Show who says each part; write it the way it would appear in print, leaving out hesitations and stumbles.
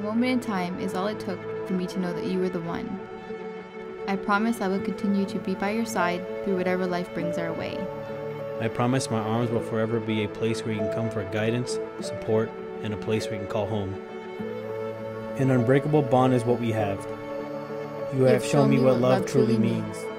Speaker 1: moment in time is all it took for me to know that you were the one. I promise I will continue to be by your side through whatever life brings our way.
Speaker 2: I promise my arms will forever be a place where you can come for guidance, support, and a place where you can call home. An unbreakable bond is what we have. You have shown me what love truly means.